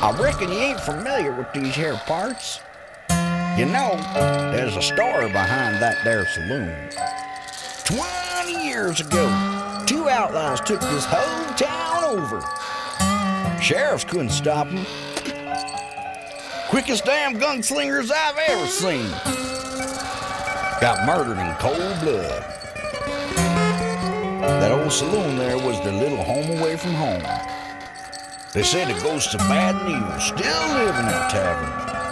I reckon you ain't familiar with these here parts. You know, there's a story behind that there saloon. 20 years ago, two outlaws took this whole town over. Sheriffs couldn't stop them. Quickest damn gunslingers I've ever seen. Got murdered in cold blood. That old saloon there was their little home away from home. They say the ghosts of bad and evil still live in that tavern.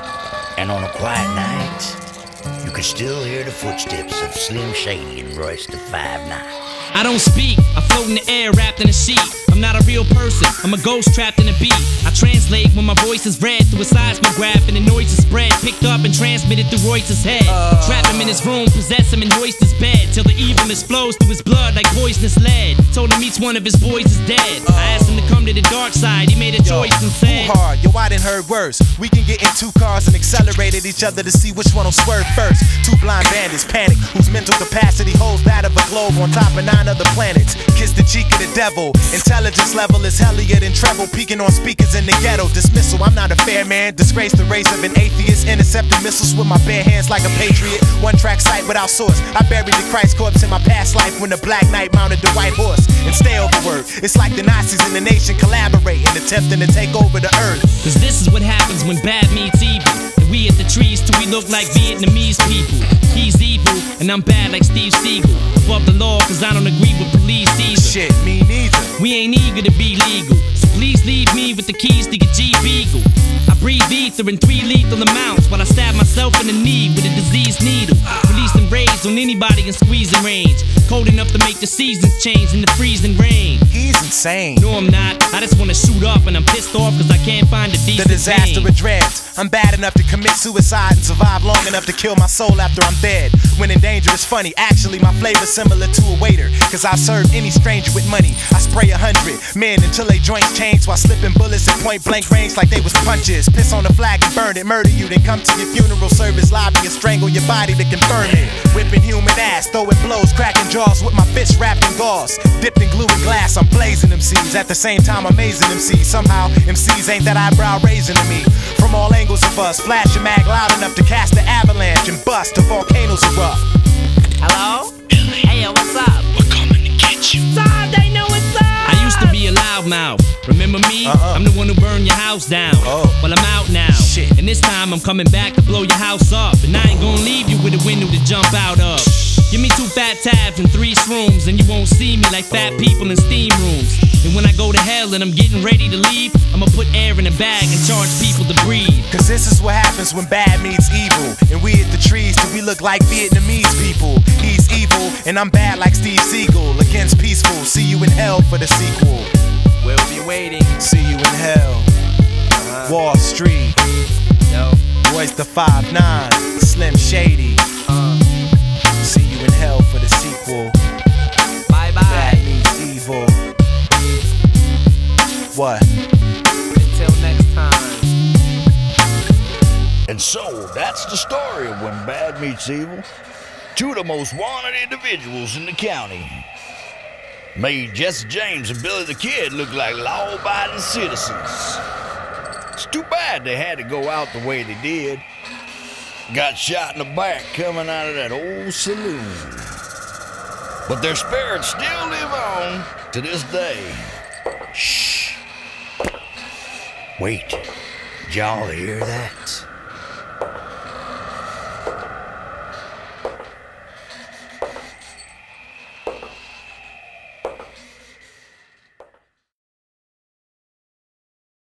And on a quiet night, you could still hear the footsteps of Slim Shady and Royce the 5'9". I don't speak, I float in the air wrapped in a sheet. I'm not a real person, I'm a ghost trapped in a beat. I translate when my voice is read through a seismograph and the noise is spread, picked up and transmitted through Royce's head. Trap him in his room, possess him and hoist his bed, till the evilness flows through his blood like poisonous lead. Told him each one of his boys is dead. I asked him to come to the dark side, he made a choice and said, too hard, yo, I done heard worse. We can get in two cars and accelerate at each other to see which one will swerve first. Two blind bandits panic, whose mental capacity holds that of a globe on top of 9 other planets. Kiss the cheek of the devil, intelligence level is hellier than treble, peeking on speakers in the ghetto. Dismissal, I'm not a fair man, disgrace the race of an atheist, intercepting missiles with my bare hands like a patriot. One track sight without source, I buried the Christ corpse in my past life when the Black Knight mounted the white horse. And stay overword, it's like the Nazis in the nation collaborating, attempting to take over the earth. Cause this is what happens when bad meets evil. And we at the trees till we look like Vietnamese people. He's evil, and I'm bad like Steve Seagal. Above the law, cause I don't agree with police either. Shit, me neither. We ain't eager to be legal, so please leave me with the keys to your Jeep Eagle. I breathe ether in 3 lethal amounts while I stab myself in the knee with a diseased needle. Releasing rays on anybody in squeezing range. Cold enough to make the seasons change in the freezing rain. He's insane. No, I'm not. I just wanna shoot up and I'm pissed off cause I can't find a decent The disaster thing. of dreads. I'm bad enough to commit suicide and survive long enough to kill my soul after I'm dead. When in danger is funny, actually my flavor's similar to a waiter, cause I've served any stranger with money. I spray 100 men until they joints change while slipping bullets at point blank range like they was punches. Piss on the flag and burn it, murder you, then come to your funeral service lobby and strangle your body to confirm it. Whipping human ass, throwing blows, cracking jaws with my fists wrapped in gauze. Dipped in glue and glass, I'm blazing MCs. At the same time amazing MCs. Somehow MCs ain't that eyebrow raising to me. From all angles of us, flash your mag loud enough to cast the avalanche and bust till volcanoes erupt. Hello? Hey, yo, what's up? We're coming to get you. They know what's up. I used to be a loudmouth. Remember me? I'm the one who burned your house down. Well, I'm out now. Shit. And this time I'm coming back to blow your house up. And I ain't gonna leave you with a window to jump out of. Give me 2 fat tabs and 3 shrooms, and you won't see me like fat people in steam rooms. And when I go to hell and I'm getting ready to leave, I'ma put air in a bag and charge people to breathe. Cause this is what happens when bad meets evil. And we hit the trees till we look like Vietnamese people. He's evil, and I'm bad like Steve Seagal. Against peaceful, see you in hell for the sequel. We'll be waiting. See you in hell. Wall Street. Yo. Royce the 5'9", Slim Shady. See you in hell for the sequel. Bye-bye. Bad meets evil. What? Until next time. And so, that's the story of when bad meets evil. 2 of the most wanted individuals in the county. Made Jesse James and Billy the Kid look like law-abiding citizens. It's too bad they had to go out the way they did. Got shot in the back coming out of that old saloon. But their spirits still live on to this day. Shh. Wait. Did y'all hear that?